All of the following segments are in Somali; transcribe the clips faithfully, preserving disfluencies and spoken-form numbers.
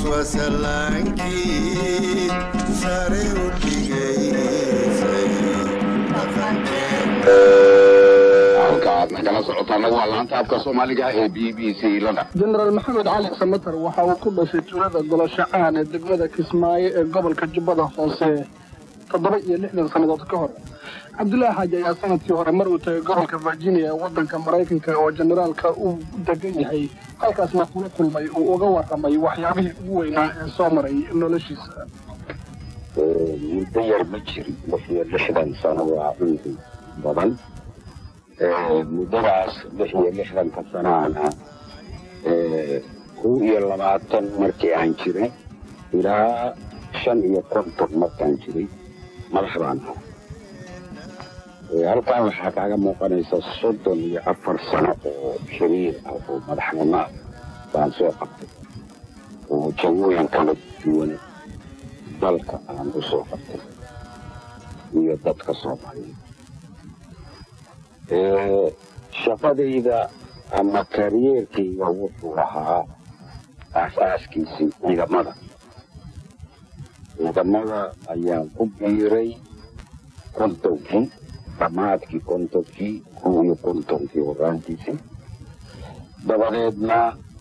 وسلانكي ساري وكيجي nagala socotaan waa laanta afka Soomaaliga ee B B C lana General Maxamed Cali Samatar waxa uu ku dhashay tuulada Golashacaan ee degmada Kismaayo ee gobolka Jubbada Hoose toddoba iyo lixdan sanadood ka hor Cabdullaahi Xaaji ayaa sanadkii hore mar uu tagay gobolka Virginia ee wadanka Mareykanka oo generaalka uu degan yahay halkaasna kula kulmay uu uga warramay waxyaabihii ugu weynaa ee soo maray noloshiisa muddo yar ma jirin lixdan sano waa cunti badan mudadaas lix iyo lixdanka sanaana kow iyo labaatan markii aan jiray ilaa shan iyo konton markaan jiray madax baan ahaa halkaa waxaa kaaga muuqanaysa soddon iyo afar sano oo xiriir ah oo madaxnimo ah baan soo qabtay oo jawooyin kala duwan dalka aan u soo qabtay iyo dadka Soomaaliyeed shaqadayda ama karyeerkayga wuxuu ahaa aasaaskiisii ciidamada ciidamada ayaan ku biiray kontonkii dhammaadkii kontonkii kow iyo kontonkii horaantiisii dabadeedna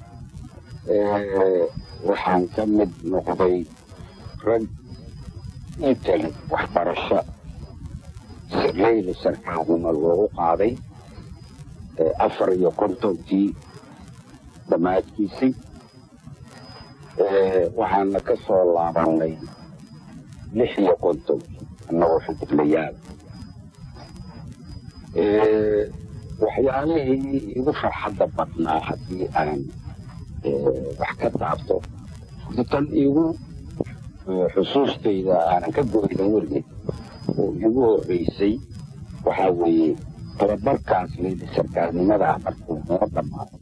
waxaan ka mid noqday rag intali waxbarasho leyli sarkaaguma loogu qaaday afar iyo kontonkii dhammaadkiisii waxaana ka soo laabanay lix iyo kontonkii annagoo xidiblayaal waxyaalihii igu farxadda badnaa haddii aan wax ka taabto tan igu xusuustayda aanan ka goydan wergeed oo igu horreysay waxaa weeye tababarkaas leyli sarkaalnimada ah markuu noo dhammaaday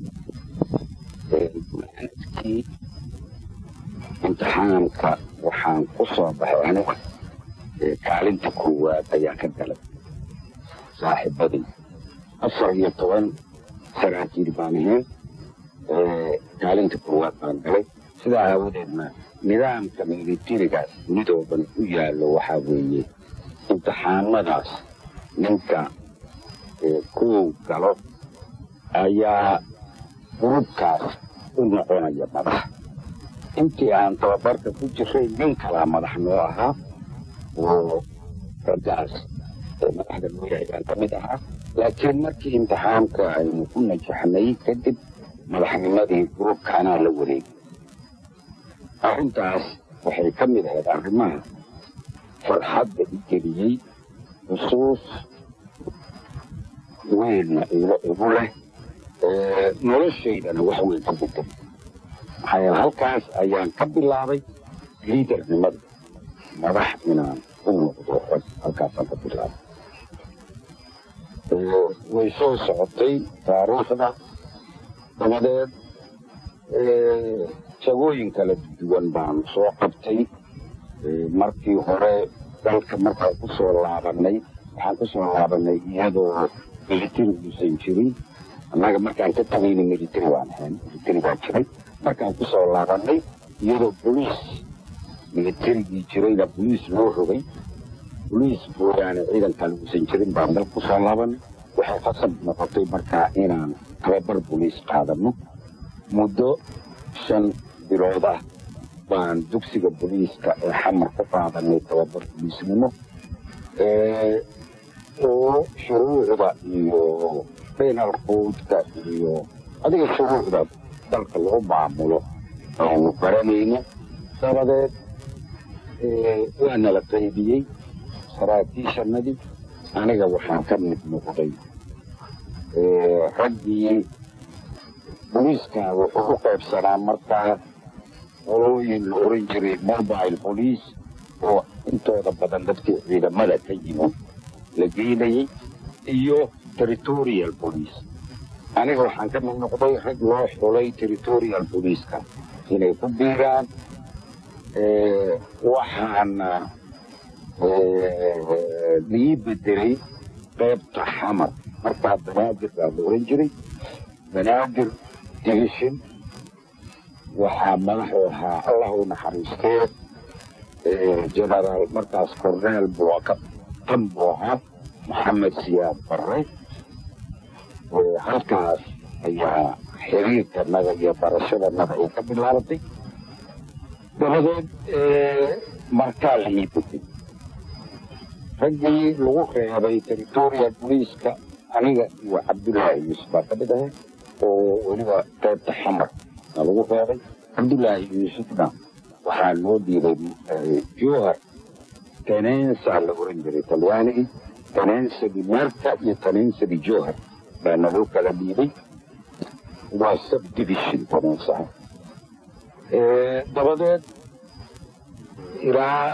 kii imtixaanka waxaan ku soo baxay aniga kaalinta koowaad ayaan ka galay saaxiibadii afar iyo toban saraakiil baan ahayn kaalinta koowaad baan galay sidaa aawadeedna nidaamka militarigaas midooban u yaallo waxaa weeye imtixaanadaas ninka koow galo ayaa gurubkaas u noqonaya madax intii aan tababarka ku jiray nin kalaa madax noo ahaa oo raggaas madaxda noo yahay baan ka mid ahaa laakiin markii imtixaanka aynu ku najaxnay kadib madaxnimadii gurubkaanaa la wareegay arrintaas waxay ka mid ahayd arrimaha farxadda i geliyey xusuus weynna igu leh noloshaydana wax weyn ka bedel maxaa yeele halkaas ayaan ka bilaabay liidarnimada madax inaan u noqdo rag halkaasaan ka bilaabay way soo socotay taariikhda dabadeed jagooyin kala duwan baan soo qabtay markii hore dalka markaan ku soo laabanay waxaan ku soo laabanay iyadoo militari uusan jirin annaga markaan ka tagayna militari baan ahayn militari baa jiray markaan ku soo laabanay iyadoo boliis militarigii jirayna boliis loo rogay boliis mooyaane ciidan kale uusan jirin baan dal ku soo laabanay waxay khasab noqotay markaa inaan tababar boliis qaadano muddo shan bilood ah baan dugsiga boliiska ee xamar ku qaadanay tababar boliisnimo oo shuruucda iyo penal codeka iyo adiga shuruucda dalka lagu maamulo aynu baranayno dabadeed waa nala qaybiyey saraakiishanadii aniga waxaan ka mid noqday raggii boliiska wuxuu u qaybsanaa markaa qolooyin la oran jiray mobile police oo intooda badan dadkii ciidamada ka yimid la geynayay iyo territorial police aniga waxaan ka mid noqday rag loo xulay territorial police-ka inay ku biiraan waxaana lii bedelay qaybta xamar markaa banaadir baa la oran jiray banaadir division waxaa madaxu ahaa allah u naxariistee generaal markaas corneel buu ka tan buu ahaa maxamed siyaad barre halkaas ayaa xiriirkanaga iyo barashadanaga ay ka bilaabatay dabadeed markaa la ii bedey raggii lagu reebay territorial poliiska aniga iyo cabdullaahi yuusuf baa ka mid ahay oo weliba qaybta xamar aa lagu reebay cabdullaahi yuusufna waxaa loo dhiibay jowhar tenensa la oran jiray talyaanigii tenensa di marka iyo tenensa di jowhar baa naloo kala dhiibay waa subdivision tenensaha dabadeed ilaa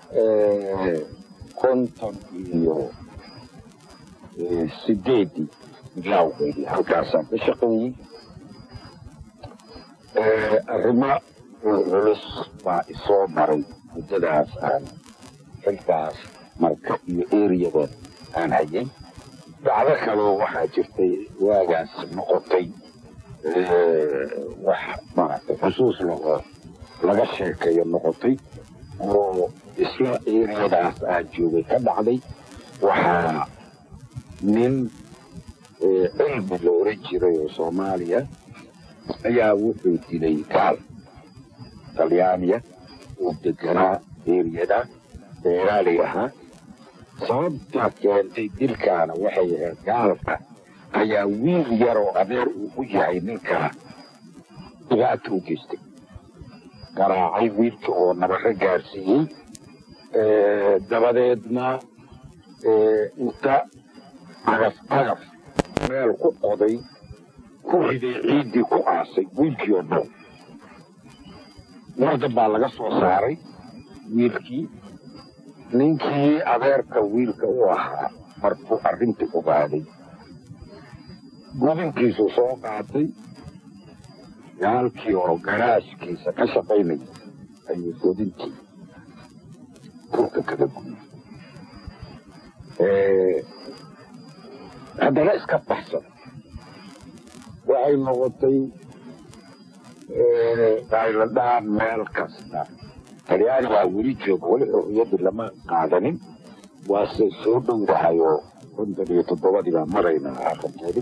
konton iyo sideedii bilowgeedii halkaasaan ka shaqeeyey arrimo culus baa isoo maray muddadaas aan xilkaas marka iyo eriyada aan hayay dacdo kaloo waxaa jirtay waagaas noqotay wax maaragtay xusuus lago laga sheekeeyo noqotay oo isla eriyadaas aan joogay ka dhacday waxaa nin cilmi la oran jiray oo soomaaliya ayaa wuxuu dilay gaal talyaaniya uu deganaa eriyada beeraalay ahaa sababta keentay dilkaana waxay ahayd gaalka ayaa wiil yaroo adeer uu u yahay ninkaa dhibaata u geystay garaacay wiilka oo nabaro gaarsiiyey dabadeedna inta cagaf cagaf meel ku qoday ku riday ciiddii ku aasay wiilkii oo dhan wardan baa laga soo saaray wiilkii ninkii adeerka wiilka u ahaa markuu arrintii ogaaday gudinkiisu soo qaatay gaalkii oo garaashkiisa ka shaqaynaya ayuu godintii dhulka kaga guyey haddana iska baxsan waxay noqotay taylandhaan meel kasta talyaani waa weli jooga weli xorriyadii lama qaadanin waase soo dhowdahay oo konton iyo toddobadii baa maraynaa aakhirkeedi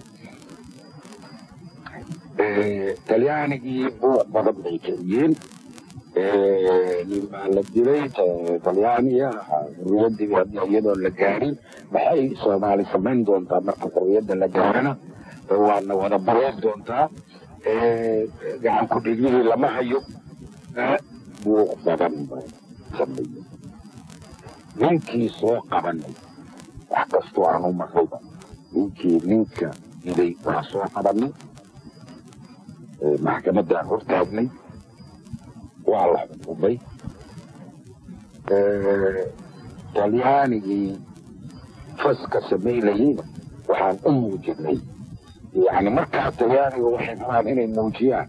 talyaanigii buuq badan bay kiciyeen nin baa la dilay talyaaniya xorriyadii iyadoon la gaarin maxay soomaali samayn doontaa marka xorriyadda la gaarana waana wada bareen doontaa gacan ku dhigihii lama hayo buuq badan baa sameeyey ninkii soo qabanay wax kastoo aanu maqlayba ninkii ninka dilay waa soo qabanay maxkamaddaan hortaagnay waa la xukumay talyaanigii faska samaynayeyna waxaan u muujinay yani markaa talyaaniga waxay rabaan inay muujiyaan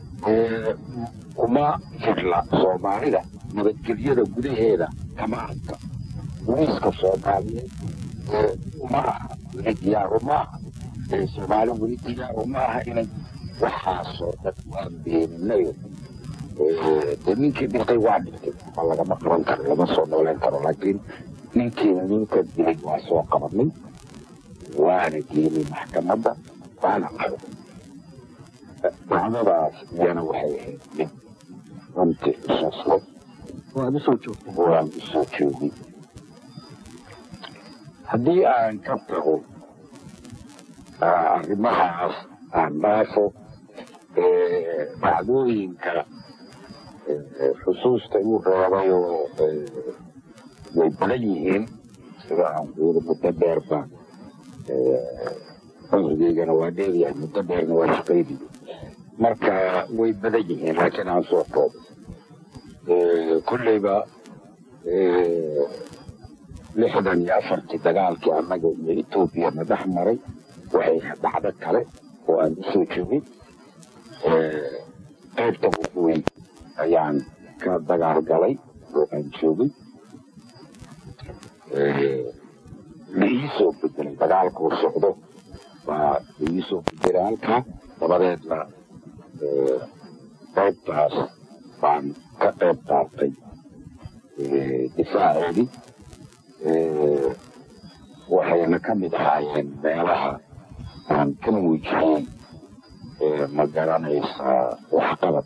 kuma fidla soomaalida nabadgelyada gudaheeda kama arka boliiska soomaaliyeed uma aha weli diyaaru maaha soomaali weli diyaaru maaha inay waxaasoo dhan waan beeninayo de ninkii dhintay waa dhintay ma lagama qaban karo lama soo nooleen karo laakiin ninkii ninka dilay waa soo qabanay waana geynay maxkamadda waana qabanay dacdadaas iyana waxay ahayd mid runtii xusuusle waad usoo joogtay waan usoo joogay haddii aan ka tago arrimahaas aan dhaafo dhacdooyinka xusuusta uu reebay oo way badan yihiin sida aan kuuri muddo dheer baan cumrigeygana waa dheeryahay muddo dheerna waa shaqaynayo marka way badan yihiin laakiin aan soo koobo kolleyba lixdan iyo afartii dagaalkii annaga iyo etoobiya na dhex maray waxay dhacdo kale oo aan usoo joogay qaybta waqooyi ayaan ka dagaal galay oo aan joogay la iisoo bedelay dagaalkuu socdo baa la iisoo bedelay halkaa dabadeedna qaybtaas baan ka qayb qaatay difaaceedii waxayna ka mid ahaayeen meelaha aan ka muujiyey ma garanaysaa waxqabad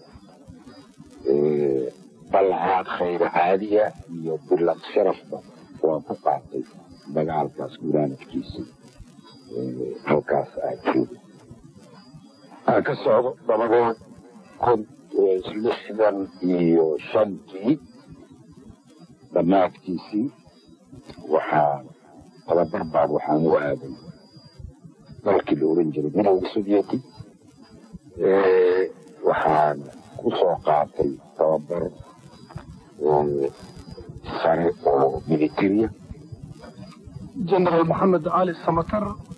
ballacaad khayr caadiya iyo bilad sharafba waan ku qaatay dagaalkaas guraanadkiisii halkaas aa jooga aan ka socdo dabadeed kun lixdan iyo shantii dhammaadkiisii waxaa tababar baan waxaan u aaday dalkii la oran jiray midowga sovieti waxaan ku soo qaatay tababar sare oo militariya jenaraal maxamed cali samatar